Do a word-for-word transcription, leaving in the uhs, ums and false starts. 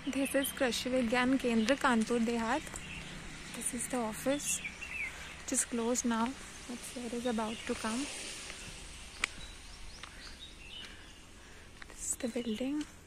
This is Krishi Vigyan Kendra, Kanpur Dehat. This is the office, which is closed now, but Sir is about to come. This is the building.